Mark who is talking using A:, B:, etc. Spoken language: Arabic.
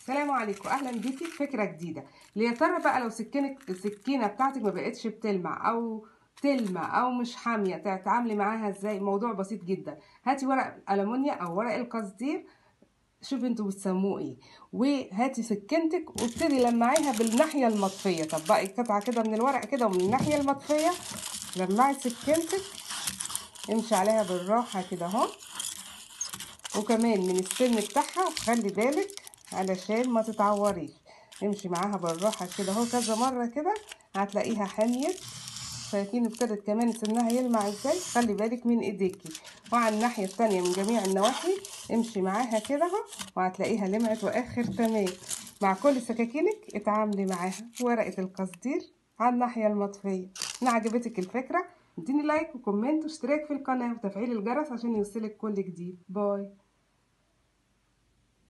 A: السلام عليكم، اهلا بيكي في فكره جديده. يا ترى بقى لو السكينه بتاعتك ما بقتش بتلمع او تلمع او مش حاميه، تتعاملي معاها ازاي؟ موضوع بسيط جدا. هاتي ورق الالومنيا او ورق القصدير، شوفي انتوا بتسموه ايه، وهاتي سكينتك وابتدي لمعيها بالناحيه المطفيه. طبقي قطعه كده من الورق كده ومن الناحيه المطفيه لمعي سكينتك، امشي عليها بالراحه كده اهو، وكمان من السن بتاعها وخلي بالك علشان ما تتعوريش. امشي معاها بالراحه كده اهو كذا مره كده، هتلاقيها حميت. شايفين ابتدت كمان سنها يلمع ازاي؟ خلي بالك من ايديكي. وعلى الناحيه التانيه من جميع النواحي امشي معاها كده اهو، وهتلاقيها لمعت واخر تمام. مع كل سكاكينك اتعاملي معاها ورقه القصدير على الناحيه المطفيه. ان عجبتك الفكره اديني لايك وكومنت واشتراك في القناه وتفعيل الجرس عشان يوصلك كل جديد. باي.